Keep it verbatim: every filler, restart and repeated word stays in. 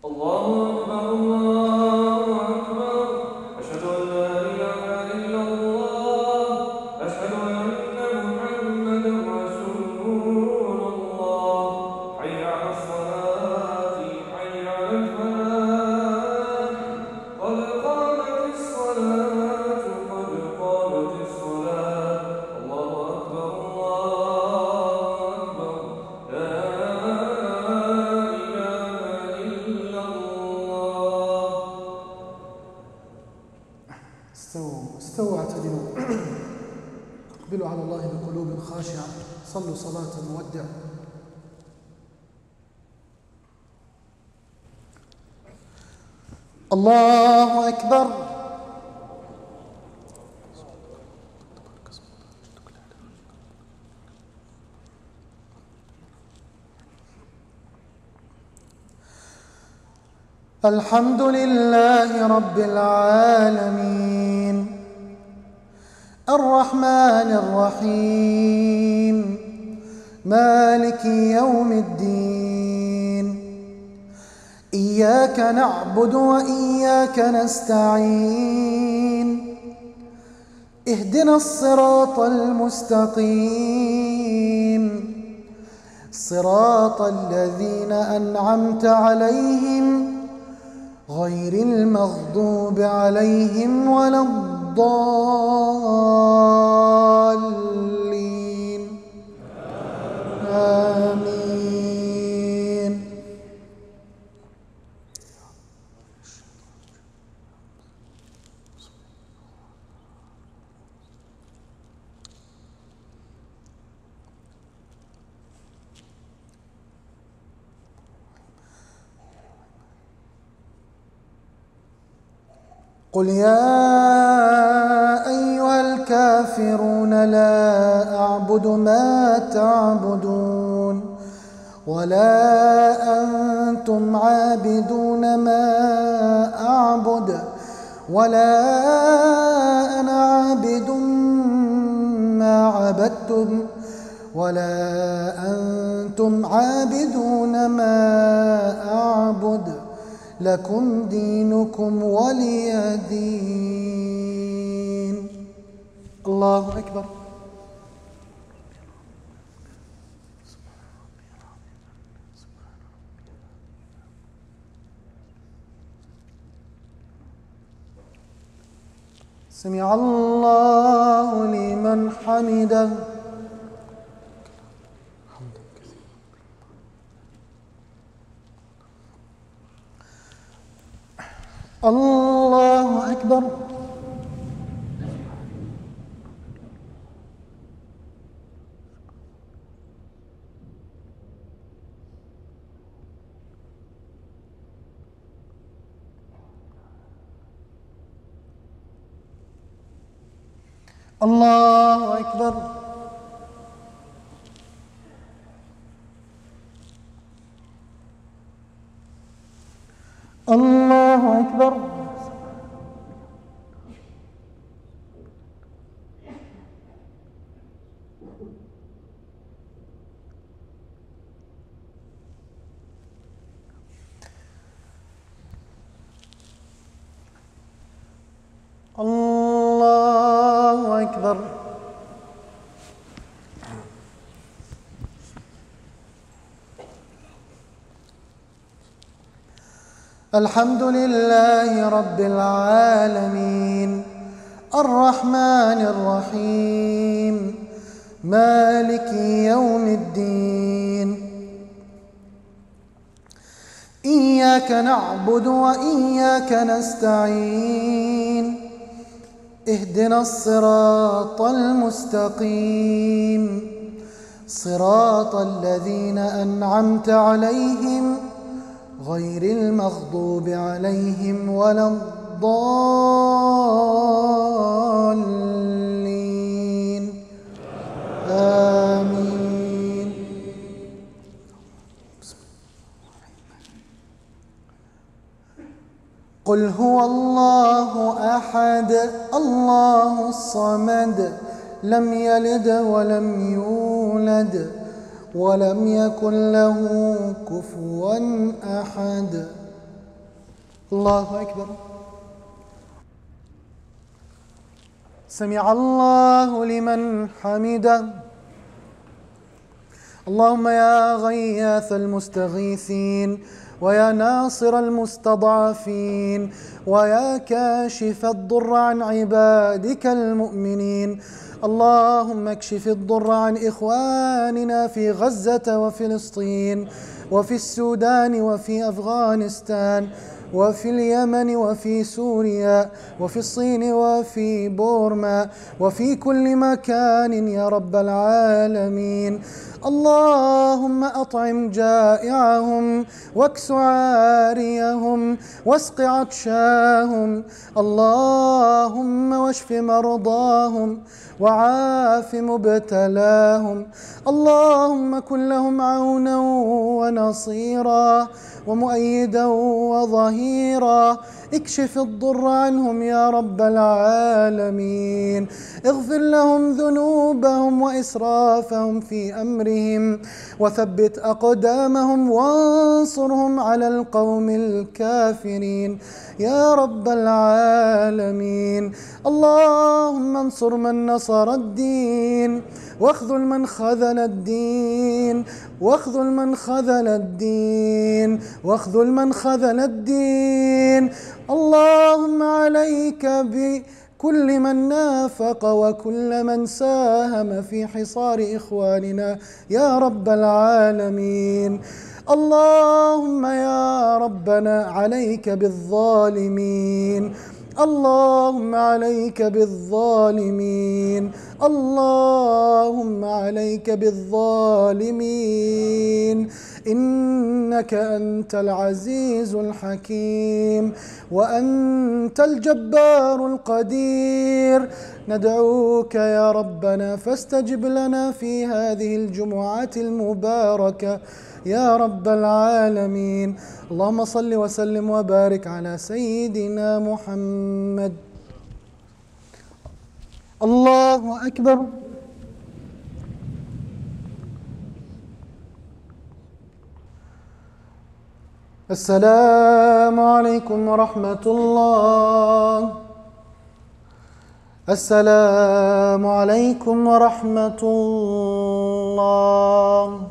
استووا اعتدلوا اقبلوا على الله بقلوب خاشعة. صلوا صلاة مودع. الله أكبر. الحمد لله رب العالمين الرحمن الرحيم مالك يوم الدين. إياك نعبد وإياك نستعين. اهدنا الصراط المستقيم صراط الذين أنعمت عليهم غير المغضوب عليهم ولا الضالين. آمين. قل يا أيها الكافرون لا أعبد ما تعبدون ولا أنتم عابدون ما أعبد ولا أنا عابد ما عبدتم ولا أنتم عابدون ما أعبد لكم دينكم ولي دين. الله أكبر. سمع الله لمن حمده. الله أكبر. الله أكبر. الله أكبر. الله أكبر. الحمد لله رب العالمين الرحمن الرحيم مالك يوم الدين. إياك نعبد وإياك نستعين. اهدنا الصراط المستقيم صراط الذين أنعمت عليهم غير المغضوب عليهم ولا الضالين. آمين. قل هو الله أحد الله الصمد لم يلد ولم يولد ولم يكن له كفوا أحد. الله أكبر. سمع الله لمن حمده. اللهم يا غياث المستغيثين ويا ناصر المستضعفين ويا كاشف الضر عن عبادك المؤمنين، اللهم اكشف الضر عن إخواننا في غزة وفلسطين وفي السودان وفي أفغانستان وفي اليمن وفي سوريا وفي الصين وفي بورما وفي كل مكان يا رب العالمين. اللهم أطعم جائعهم واكس عاريهم واسق عطشاهم، اللهم واشف مرضاهم وعاف مبتلاهم، اللهم كن لهم عونا ونصيرا ومؤيدا وظهيرا، اكشف الضر عنهم يا رب العالمين، اغفر لهم ذنوبهم وإسرافهم في أمرهم وثبت أقدامهم وانصرهم على القوم الكافرين يا رب العالمين. اللهم انصر من نصر الدين واخذل من خذل الدين واخذل من خذل الدين واخذل من خذل الدين. اللهم عليك بكل من نافق وكل من ساهم في حصار إخواننا يا رب العالمين. اللهم يا ربنا عليك بالظالمين، اللهم عليك بالظالمين، اللهم عليك بالظالمين، إنك أنت العزيز الحكيم وأنت الجبار القدير. ندعوك يا ربنا فاستجب لنا في هذه الجمعة المباركة يا رب العالمين. اللهم صل وسلم وبارك على سيدنا محمد. الله أكبر. السلام عليكم ورحمة الله. السلام عليكم ورحمة الله.